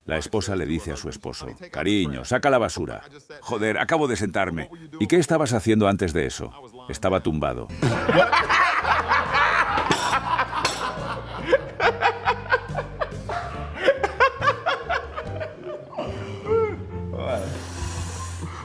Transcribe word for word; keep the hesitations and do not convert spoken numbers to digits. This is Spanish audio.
La esposa le dice a su esposo, cariño, saca la basura. Joder, acabo de sentarme. ¿Y qué estabas haciendo antes de eso? Estaba tumbado.